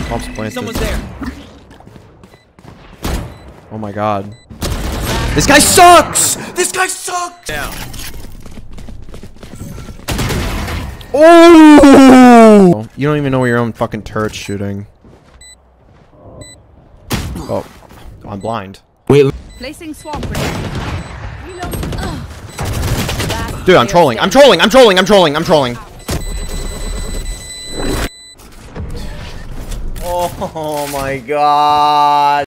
Bomb's planted. Someone's there. Oh my god. This guy sucks! This guy sucks! Down. Oh! You don't even know where your own fucking turret's shooting. Oh. I'm blind. Wait. Placing swamp grenade. Reload. Dude, I'm trolling. I'm trolling. I'm trolling. I'm trolling. I'm trolling. Oh my god.